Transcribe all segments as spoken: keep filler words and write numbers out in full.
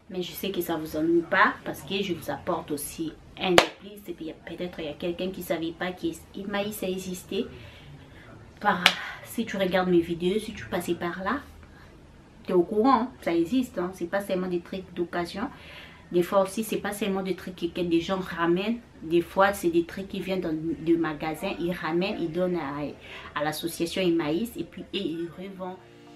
Mais je sais que ça vous ennuie pas parce que je vous apporte aussi un de plus. Et puis peut-être il y a quelqu'un qui ne savait pas que Emmaüs a existé. Par, si tu regardes mes vidéos, si tu passais par là, tu es au courant, hein, ça existe. Hein, c'est pas seulement des trucs d'occasion. Des fois aussi, c'est pas seulement des trucs que, que des gens ramènent. Des fois, c'est des trucs qui viennent dans de magasins. Ils ramènent, ils donnent à, à l'association Emmaüs et puis et ils revendent.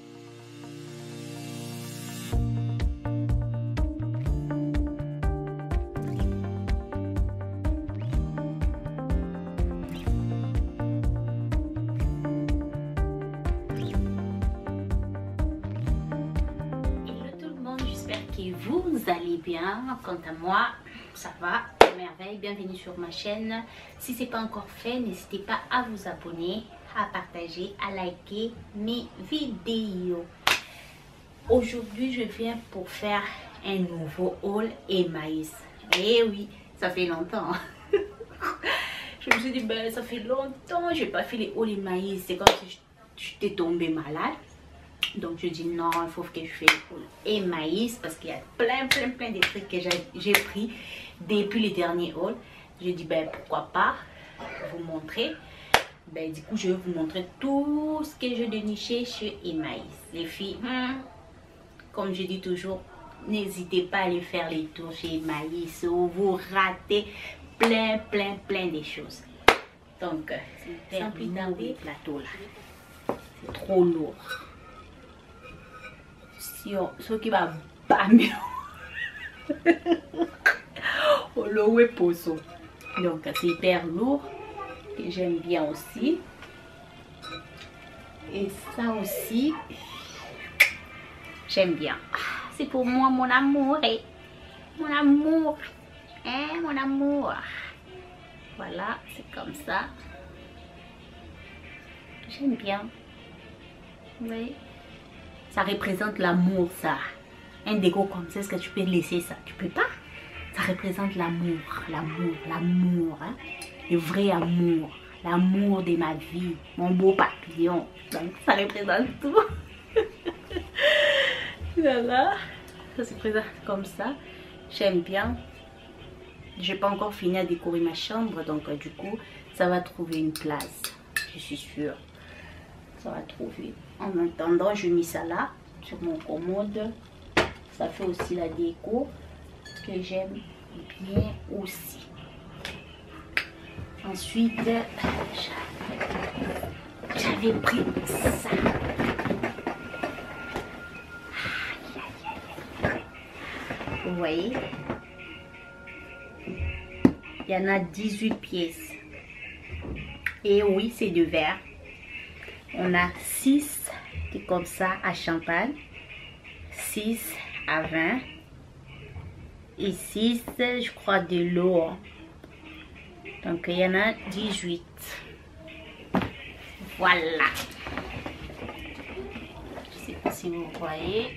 Vous allez bien, quant à moi ça va merveille. Bienvenue sur ma chaîne. Si c'est pas encore fait, n'hésitez pas à vous abonner, à partager, à liker mes vidéos. Aujourd'hui je viens pour faire un nouveau haul Emmaüs. Et oui, ça fait longtemps. Je me suis dit ben ça fait longtemps j'ai pas fait les hauls Emmaüs. C'est comme si j'étais tombée malade. Donc je dis non, il faut que je fasse les hauls Emmaüs parce qu'il y a plein plein plein de trucs que j'ai pris depuis les derniers hauls. Je dis ben pourquoi pas vous montrer. Ben du coup je vais vous montrer tout ce que j'ai déniché chez Emmaüs. Les filles, hmm, comme je dis toujours, n'hésitez pas à aller faire les tours chez Emmaüs ou vous ratez plein plein plein de choses. Donc sans plus tarder, plateau là, c'est trop lourd. Ce qui va pas mieux au lower poso. Donc c'est hyper lourd que j'aime bien aussi. Et ça aussi j'aime bien. C'est pour moi mon amour et mon amour hein, mon amour. Voilà, c'est comme ça. J'aime bien. Oui. Ça représente l'amour, ça. Un déco comme ça, est-ce que tu peux laisser ça? Tu peux pas. Ça représente l'amour, l'amour, l'amour. Hein? Le vrai amour. L'amour de ma vie. Mon beau papillon. Donc, ça représente tout. Voilà. Ça se présente comme ça. J'aime bien. Je n'ai pas encore fini à décorer ma chambre. Donc, du coup, ça va trouver une place. Je suis sûre. Ça va trouver. En attendant, je mets ça là sur mon commode. Ça fait aussi la déco que j'aime bien aussi. Ensuite, j'avais pris ça. Vous voyez, il y en a dix-huit pièces. Et oui, c'est de verre. On a six qui est comme ça à champagne, six à vin et six, je crois, de l'eau. Donc il y en a dix-huit. Voilà. Je ne sais pas si vous voyez.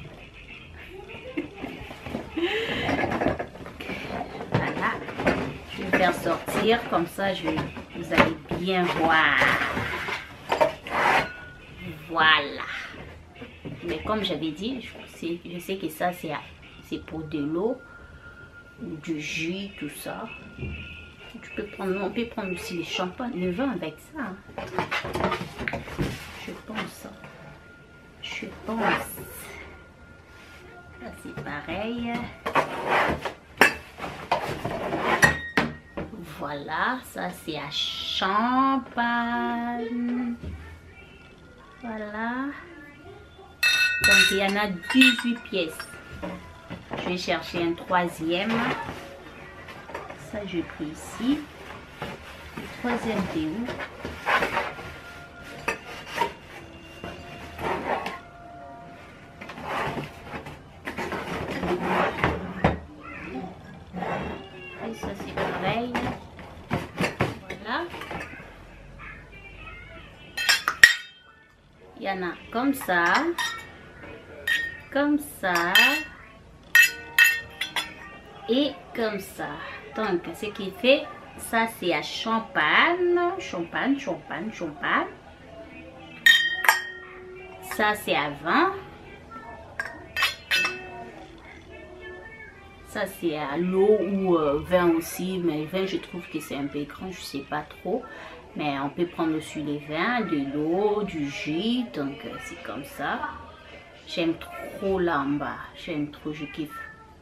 Voilà. Je vais faire sortir comme ça, je, vous allez bien voir. Voilà. Mais comme j'avais dit, je sais, je sais que ça c'est pour de l'eau, du jus, tout ça. Tu peux prendre, on peut prendre aussi le champagne, le vin avec ça. Hein. Je pense. Je pense. Ça c'est pareil. Voilà, ça c'est à champagne. Voilà. Donc il y en a dix-huit pièces. Je vais chercher un troisième. Ça j'ai pris ici. Le troisième c'est où? Et ça c'est pareil. Voilà. Il y en a comme ça, comme ça et comme ça. Donc ce qui fait ça c'est à champagne, champagne, champagne, champagne. Ça c'est à vin. Ça c'est à l'eau ou euh, vin aussi, mais le vin je trouve que c'est un peu grand, je sais pas trop. Mais on peut prendre aussi les vins, de l'eau, du jus, donc euh, c'est comme ça. J'aime trop là en bas, j'aime trop, je kiffe.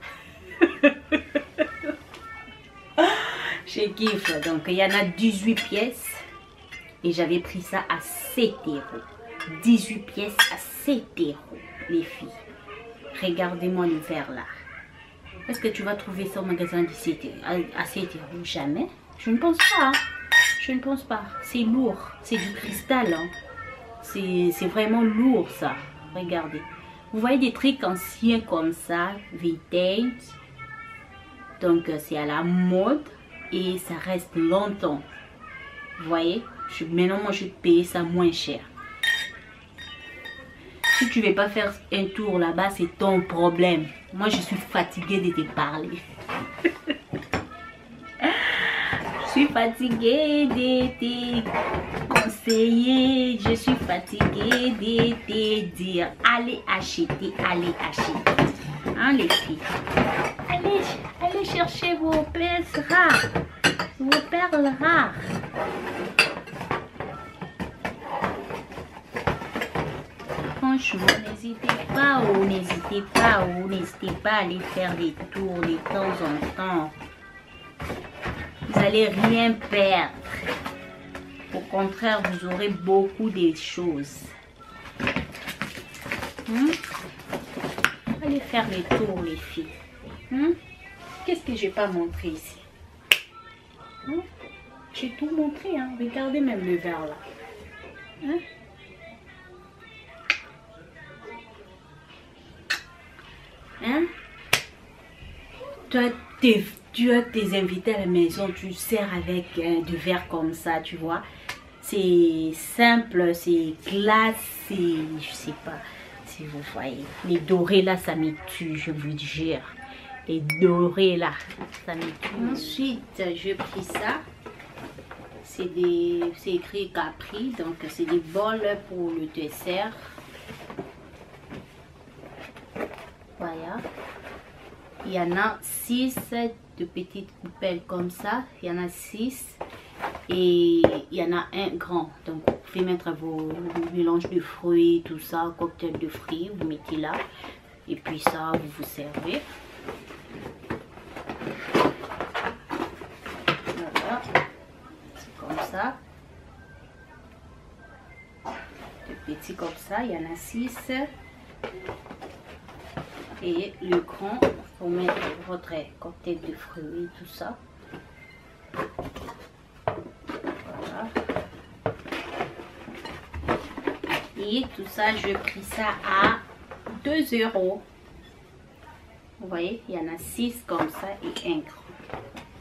Je kiffe, donc il y en a dix-huit pièces et j'avais pris ça à sept euros. dix-huit pièces à sept euros, les filles. Regardez-moi le verre là. Est-ce que tu vas trouver ça au magasin de sept à sept euros? Jamais. Je ne pense pas. Hein. Je ne pense pas. C'est lourd. C'est du cristal. Hein. C'est vraiment lourd ça. Regardez. Vous voyez des trucs anciens comme ça, vintage. Donc c'est à la mode et ça reste longtemps. Vous voyez? Je, maintenant moi je paye ça moins cher. Si tu ne veux pas faire un tour là-bas, c'est ton problème. Moi je suis fatiguée de te parler. Je suis fatiguée de te conseiller. Je suis fatiguée de te dire allez acheter, allez acheter. Hein les filles? Allez, allez chercher vos pièces rares, vos perles rares. Franchement, n'hésitez pas ou n'hésitez pas ou n'hésitez pas à aller faire des tours de temps en temps. Vous n'allez rien perdre. Au contraire, vous aurez beaucoup de choses. Hmm? Allez faire les tours, les filles. Hmm? Qu'est-ce que je n'ai pas montré ici? Hmm? J'ai tout montré. Hein? Regardez même le verre là. Hein? Hein? Toi, tu as tes invités à la maison, tu sers avec hein, du verre comme ça, tu vois. C'est simple, c'est classe, c'est, je sais pas si vous voyez. Les dorés là, ça me tue, je vous jure. Les dorés là, ça me tue. Ensuite, j'ai pris ça. C'est des, c'est écrit Capri, donc c'est des bols pour le dessert. Voilà. Il y en a six de petites coupelles comme ça. Il y en a six. Et il y en a un grand. Donc vous pouvez mettre vos mélanges de fruits, tout ça, cocktail de fruits. Vous mettez là. Et puis ça, vous vous servez. Voilà. C'est comme ça. De petits comme ça. Il y en a six. Et le grand pour mettre votre cocktail de fruits, tout ça. Voilà. Et tout ça, je pris ça à deux euros. Vous voyez, il y en a six comme ça et un grand.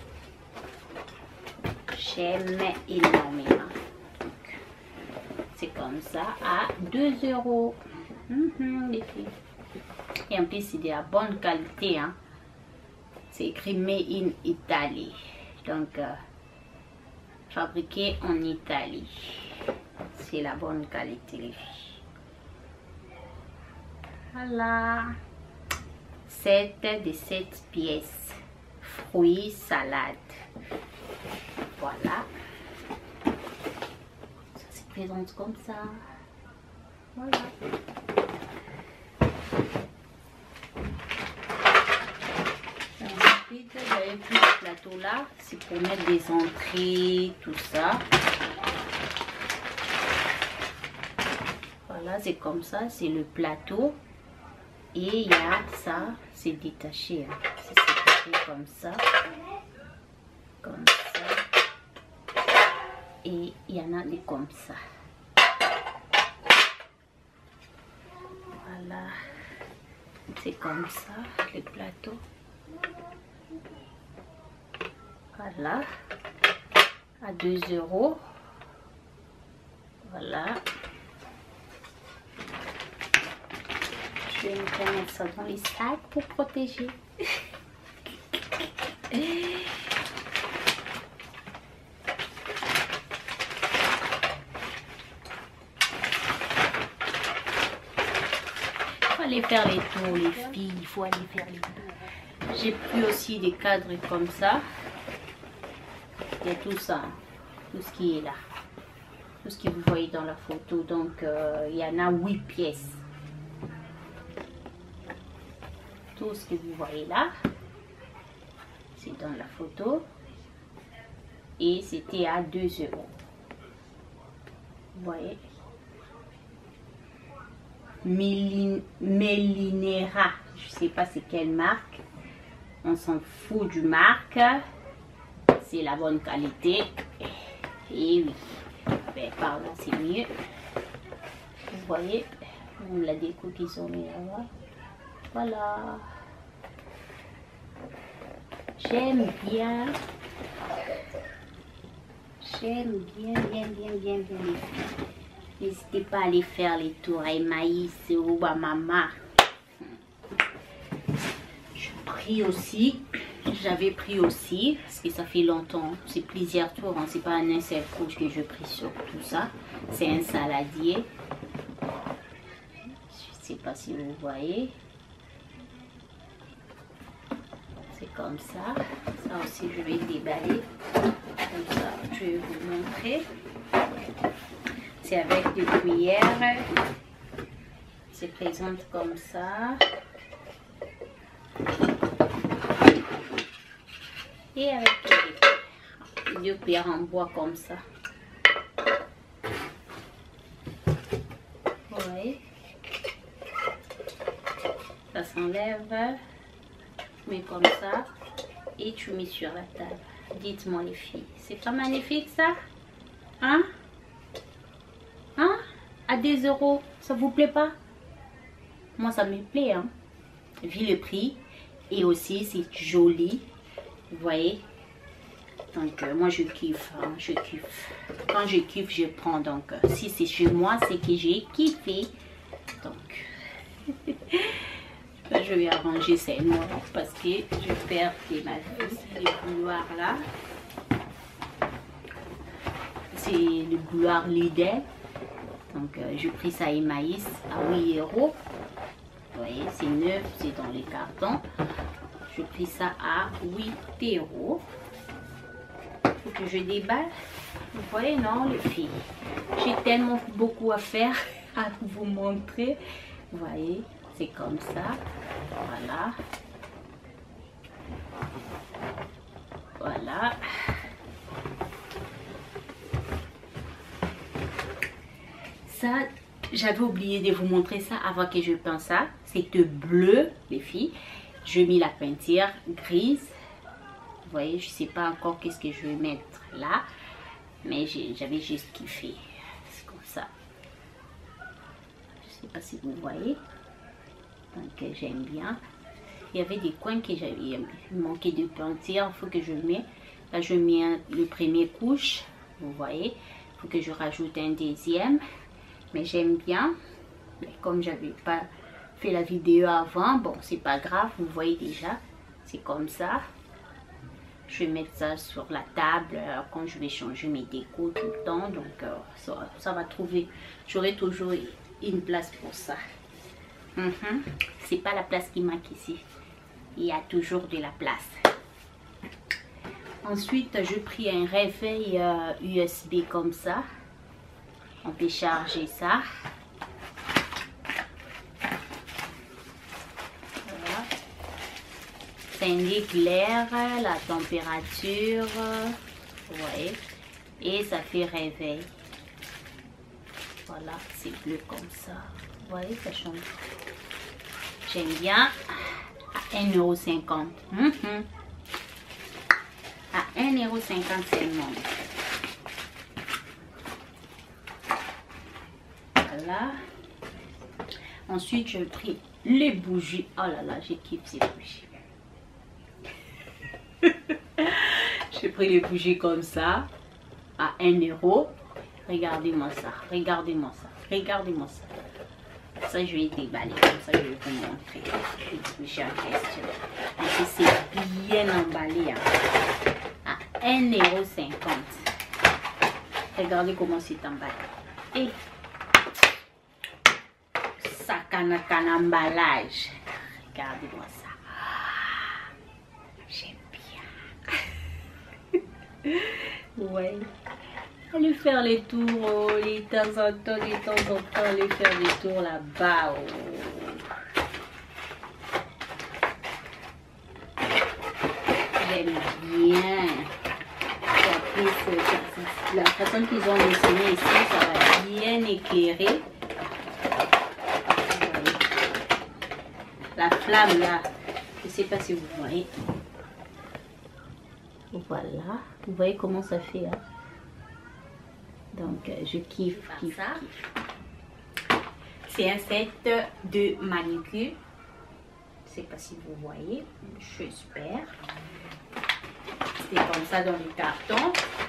J'aime énormément. C'est comme ça à deux euros. Mmh, les filles. Et en plus, c'est de la bonne qualité. Hein. C'est écrit Made in Italy. Donc, euh, fabriqué en Italie. C'est la bonne qualité, les filles. Voilà. sept de sept pièces. Fruits, salade. Voilà. Ça se présente comme ça. Voilà. J'avais pris ce plateau là, c'est pour mettre des entrées, tout ça. Voilà, c'est comme ça, c'est le plateau. Et il y a ça, c'est détaché. Hein. C'est détaché comme ça. Comme ça. Et il y en a des comme ça. Voilà. C'est comme ça, le plateau. Voilà, à deux euros. Voilà. Je vais me mettre ça dans les sacs pour protéger. Il faut aller faire les tours, les filles. Il faut aller faire les tours. J'ai pris aussi des cadres comme ça. Il y a tout ça, tout ce qui est là. Tout ce que vous voyez dans la photo. Donc, euh, il y en a huit pièces. Tout ce que vous voyez là, c'est dans la photo. Et c'était à deux euros. Vous voyez? Melinera. Je sais pas c'est quelle marque. On s'en fout du marque. C'est la bonne qualité. Et oui. Ben, par là, c'est mieux. Vous voyez? La déco qu'ils ont mis là-bas. Voilà. J'aime bien. J'aime bien, bien, bien, bien, bien les filles. N'hésitez pas à aller faire les tours à Emmaüs ou à Mama. Je prie aussi. J'avais pris aussi, parce que ça fait longtemps. C'est plusieurs tours. Hein. C'est pas un seul couche que je prie sur tout ça. C'est un saladier. Je sais pas si vous voyez. C'est comme ça. Ça aussi, je vais déballer. Comme ça, je vais vous montrer. C'est avec des cuillères. Se présente comme ça. Et avec deux, deux cuillères en bois comme ça. Vous voyez? Ça s'enlève. Tu mets comme ça. Et tu mets sur la table. Dites-moi les filles. C'est pas magnifique ça? Hein? Hein? À deux euros. Ça vous plaît pas? Moi ça me plaît. Hein? Vu le prix. Et aussi c'est joli. Vous voyez? Donc euh, moi je kiffe. Hein? Je kiffe. Quand je kiffe je prends. Donc euh, si c'est chez moi c'est que j'ai kiffé. Donc je vais arranger ça moi parce que je perds ma vie. Les bouloirs là. C'est le bouloir Lidl. Donc euh, je pris ça à Emmaüs à huit euros. Vous voyez, c'est neuf, c'est dans les cartons. Je pris ça à huit euros. Faut que je déballe. Vous voyez, non, les filles. J'ai tellement beaucoup à faire à vous montrer. Vous voyez, c'est comme ça. Voilà. Voilà. Ça, j'avais oublié de vous montrer ça avant que je pense ça. C'est bleu, les filles. Je mets la peinture grise. Vous voyez, je sais pas encore qu'est-ce que je vais mettre là. Mais j'avais juste kiffé. C'est comme ça. Je sais pas si vous voyez. Donc j'aime bien. Il y avait des coins que j'avais manqué de peinture. Il faut que je mette. Là, je mets le premier couche. Vous voyez. Il faut que je rajoute un deuxième. Mais j'aime bien. Mais comme j'avais pas fait la vidéo avant, bon, c'est pas grave. Vous voyez déjà. C'est comme ça. Je vais mettre ça sur la table euh, quand je vais changer mes décos tout le temps. Donc, euh, ça, ça va trouver. J'aurai toujours une place pour ça. Mm-hmm. C'est pas la place qui manque ici. Il y a toujours de la place. Ensuite, je pris un réveil euh, U S B comme ça. On peut charger ça. Voilà. Ça indique l'air, la température. Vous voyez. Et ça fait réveil. Voilà, c'est bleu comme ça. Vous voyez, ça change. J'aime bien. À un euro cinquante. Mm-hmm. À un euro cinquante seulement. Voilà. Ensuite, je pris les bougies. Oh là là, j'ai kiffé ces bougies. J'ai pris les bougies comme ça. À un euro. Regardez-moi ça. Regardez-moi ça. Regardez-moi ça. Ça, je vais déballer. Comme ça, je vais vous montrer. Les bougies en question. Et c'est bien emballé. Hein. À un euro cinquante. Regardez comment c'est emballé. Et ça canne emballage. Regardez-moi ça. Ouais. Aller faire les tours, oh, les temps en temps, de temps en temps, aller faire des tours là-bas. Oh. J'aime bien. En plus, la façon qu'ils ont dessiné ici, ça va bien éclairer. La flamme là, je ne sais pas si vous voyez. Voilà, vous voyez comment ça fait. Hein? Donc, je kiffe, kiffe, ça. Kiffe. C'est un set de manucure. Je ne sais pas si vous voyez, j'espère. C'est comme ça dans le carton.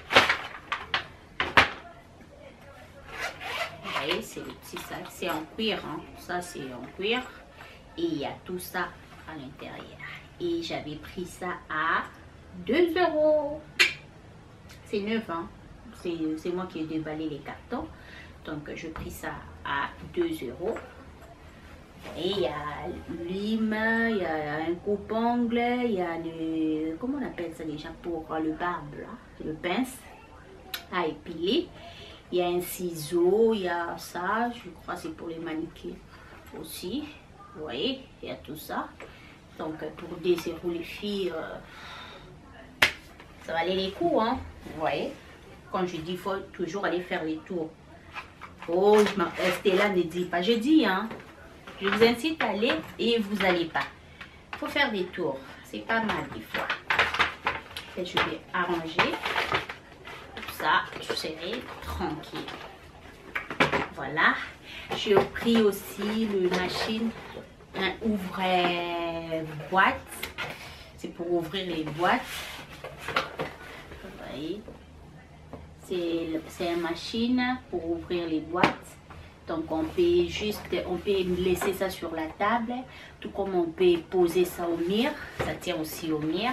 Vous voyez, c'est le petit sac. C'est en cuir. Hein. Ça, c'est en cuir. Et il y a tout ça à l'intérieur. Et j'avais pris ça à deux euros. C'est neuf, hein. C'est moi qui ai déballé les cartons. Donc, je pris ça à deux euros. Et il y a l'huile, il y a un coupe-ongle, il y a le... Comment on appelle ça déjà pour le barbe, là? Le pince à épiler. Il y a un ciseau, il y a ça. Je crois que c'est pour les manicures aussi. Vous voyez, il y a tout ça. Donc, pour des zéros, les filles, euh, ça va aller les coups, hein. Vous voyez. Quand je dis, il faut toujours aller faire les tours. Oh, Stella ne dit pas. Je dis, hein. Je vous incite à aller et vous n'allez pas. Il faut faire des tours. C'est pas mal des fois. Et je vais arranger. Tout ça, je serai tranquille. Voilà. J'ai pris aussi le machine, un ouvre-boîte. C'est pour ouvrir les boîtes. Vous voyez. C'est une machine pour ouvrir les boîtes. Donc on peut juste, on peut laisser ça sur la table. Tout comme on peut poser ça au mur. Ça tient aussi au mur.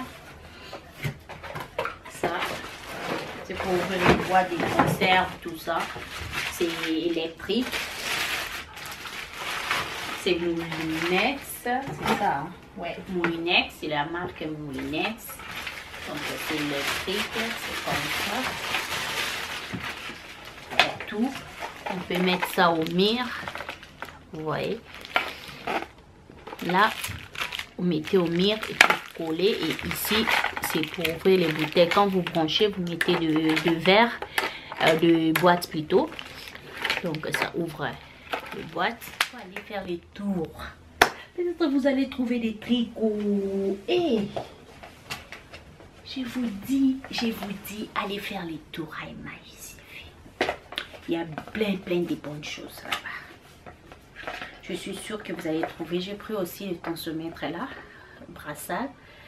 Ça, c'est pour ouvrir les boîtes, des conserves, tout ça. C'est électrique. C'est Moulinex. C'est ça, hein? Ouais, Moulinex. C'est la marque Moulinex. Donc c'est électrique. C'est comme ça. Tout. On peut mettre ça au mur. Vous voyez. Là, vous mettez au mur et vous collez. Et ici, c'est pour ouvrir les bouteilles. Quand vous branchez, vous mettez de, de verre, euh, de boîte plutôt. Donc, ça ouvre les boîtes. On va aller faire les tours. Peut-être vous allez trouver des tricots. Et je vous dis, je vous dis, allez faire les tours à Emmaüs. Il y a plein, plein de bonnes choses là-bas. Je suis sûre que vous allez trouver. J'ai pris aussi le tensiomètre là, brassard.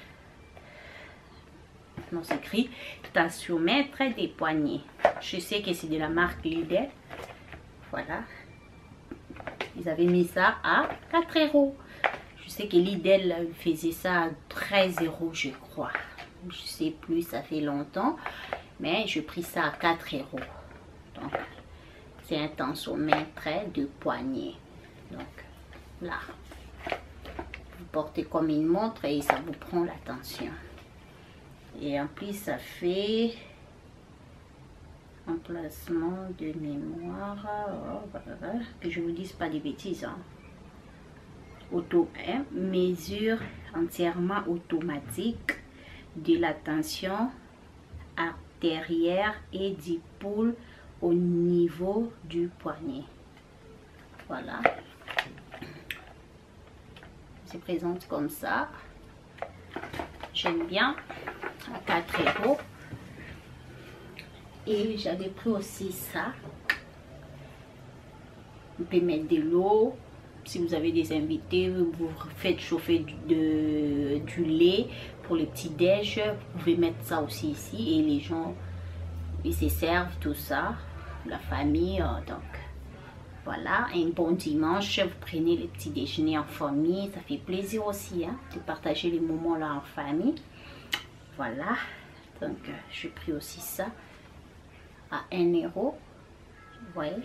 Non, c'est écrit tensiomètre des poignets. Je sais que c'est de la marque Lidl. Voilà. Ils avaient mis ça à quatre euros. Je sais que Lidl faisait ça à treize euros, je crois. Je sais plus, ça fait longtemps. Mais je pris ça à quatre euros. Donc, c'est un tensiomètre de poignet. Donc, là. Vous portez comme une montre et ça vous prend la tension. Et en plus, ça fait emplacement de mémoire. Oh, voilà. Que je vous dise pas des bêtises. Hein. Auto, hein, mesure entièrement automatique de la tension artérielle et du pouls au niveau du poignet. Voilà. Se présente comme ça. J'aime bien. À quatre euros. Et j'avais pris aussi ça. Vous pouvez mettre de l'eau. Si vous avez des invités, vous faites chauffer du, de, du lait pour les petits déj. Vous pouvez mettre ça aussi ici. Et les gens, ils se servent tout ça. La famille. Donc, voilà. Un bon dimanche. Vous prenez les petits déjeuners en famille. Ça fait plaisir aussi hein, de partager les moments là en famille. Voilà. Donc, j'ai pris aussi ça à un euro. Vous voyez.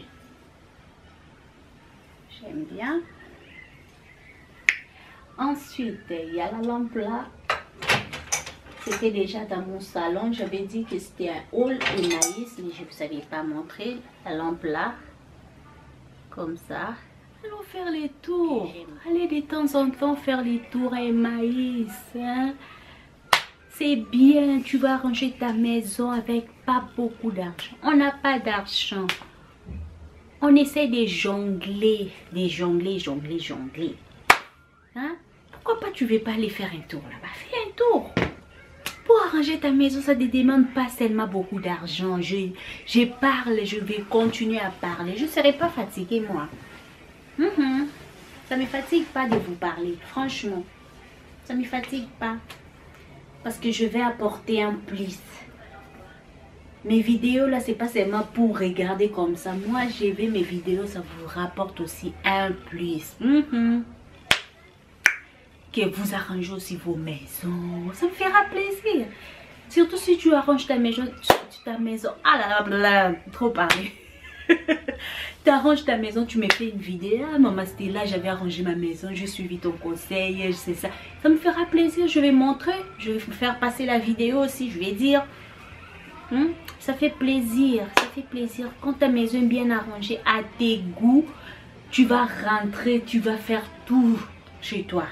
J'aime bien. Ensuite, il y a la lampe là. C'était déjà dans mon salon. J'avais dit que c'était un haul et maïs, mais je ne vous avais pas montré. La lampe là, comme ça. Allons faire les tours. Allez de temps en temps faire les tours et maïs. Hein? C'est bien, tu vas ranger ta maison avec pas beaucoup d'argent. On n'a pas d'argent. On essaie de jongler, de jongler, jongler, jongler. Hein? Pourquoi pas tu veux pas aller faire un tour là-bas? Fais un tour. Pour arranger ta maison, ça ne te demande pas seulement beaucoup d'argent. Je, je parle, je vais continuer à parler. Je ne serai pas fatiguée, moi. Mm-hmm. Ça ne me fatigue pas de vous parler, franchement. Ça ne me fatigue pas. Parce que je vais apporter un plus. Mes vidéos, là, c'est pas seulement pour regarder comme ça. Moi, je vais mes vidéos, ça vous rapporte aussi un plus. Mm-hmm. Que vous arrangez aussi vos maisons. Ça me fera plaisir. Surtout si tu arranges ta maison. Ta maison. Ah là là, là, là trop parlé. Tu arranges ta maison, tu me fais une vidéo. Ah, maman, c'était là, j'avais arrangé ma maison. J'ai suivi ton conseil. C'est ça. Ça me fera plaisir. Je vais montrer. Je vais vous faire passer la vidéo aussi. Je vais dire. Hmm? Ça fait plaisir. Ça fait plaisir. Quand ta maison est bien arrangée à tes goûts, tu vas rentrer. Tu vas faire tout chez toi.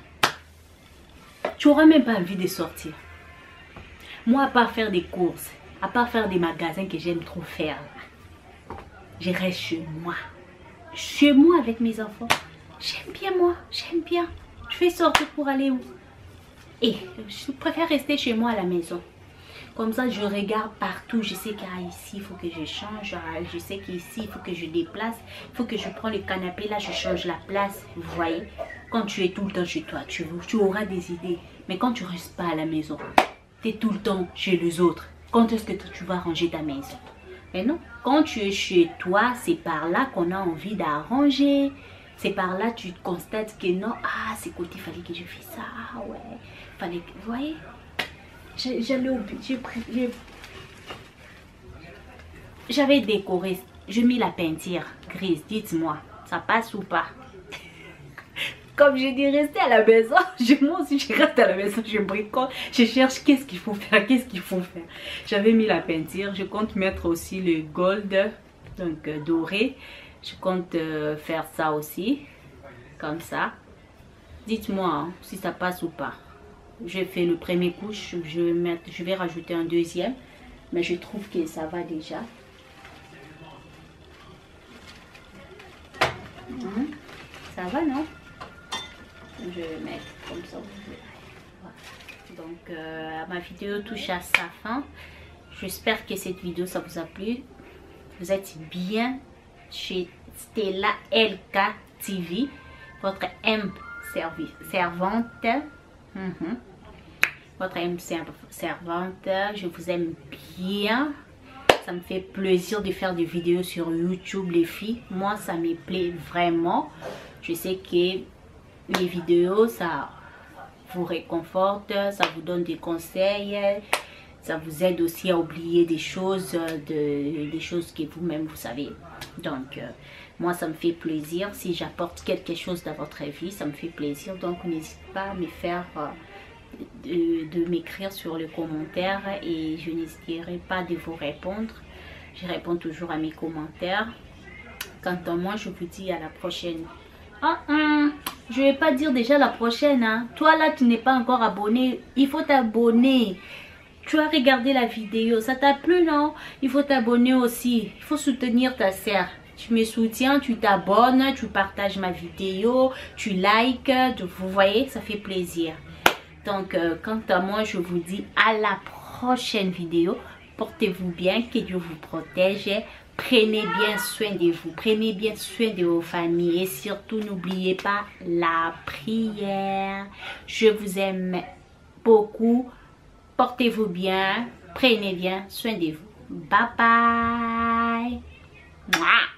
Tu n'auras même pas envie de sortir. Moi, à part faire des courses, à part faire des magasins que j'aime trop faire, je reste chez moi. Chez moi avec mes enfants. J'aime bien moi, j'aime bien. Je vais sortir pour aller où? Et je préfère rester chez moi à la maison. Comme ça, je regarde partout. Je sais qu'ici, il faut que je change. Je sais qu'ici, il faut que je déplace. Il faut que je prends le canapé. Là, je change la place. Vous voyez? Quand tu es tout le temps chez toi, tu, tu auras des idées. Mais quand tu ne restes pas à la maison, tu es tout le temps chez les autres. Quand est-ce que tu vas ranger ta maison? Mais non. Quand tu es chez toi, c'est par là qu'on a envie d'arranger. C'est par là que tu constates que non. Ah, c'est côté, il fallait que je fasse ça. Ah ouais. Fallait que... Vous voyez? J'allais oublier, j'avais décoré, j'ai mis la peinture grise, dites-moi, ça passe ou pas? Comme je dis, rester à la maison, je, moi aussi je reste à la maison, je bricole, je cherche qu'est-ce qu'il faut faire, qu'est-ce qu'il faut faire. J'avais mis la peinture, je compte mettre aussi le gold, donc euh, doré, je compte euh, faire ça aussi, comme ça. Dites-moi hein, si ça passe ou pas. J'ai fait le premier couche, je vais, mettre, je vais rajouter un deuxième, mais je trouve que ça va déjà. Mmh. Ça va, non? Je vais mettre comme ça. Voilà. Donc, euh, ma vidéo touche à sa fin. J'espère que cette vidéo, ça vous a plu. Vous êtes bien chez Stella L K T V, votre M servante. Mm-hmm. Votre âme servante, je vous aime bien. Ça me fait plaisir de faire des vidéos sur YouTube, les filles. Moi, ça me plaît vraiment. Je sais que les vidéos, ça vous réconforte, ça vous donne des conseils. Ça vous aide aussi à oublier des choses, de, des choses que vous-même vous savez. Donc, euh, moi, ça me fait plaisir. Si j'apporte quelque chose dans votre vie, ça me fait plaisir. Donc, n'hésitez pas à me faire, euh, de, de m'écrire sur le commentaire et je n'hésiterai pas de vous répondre. Je réponds toujours à mes commentaires. Quant à moi, je vous dis à la prochaine. Ah, ah, je ne vais pas dire déjà la prochaine. Hein. Toi, là, tu n'es pas encore abonné. Il faut t'abonner. Tu as regardé la vidéo, ça t'a plu, non? Il faut t'abonner aussi. Il faut soutenir ta sœur. Tu me soutiens, tu t'abonnes, tu partages ma vidéo, tu likes. Vous voyez, ça fait plaisir. Donc, euh, quant à moi, je vous dis à la prochaine vidéo. Portez-vous bien, que Dieu vous protège. Prenez bien soin de vous. Prenez bien soin de vos familles. Et surtout, n'oubliez pas la prière. Je vous aime beaucoup. Portez-vous bien, prenez bien soin de vous. Bye bye. Mouah.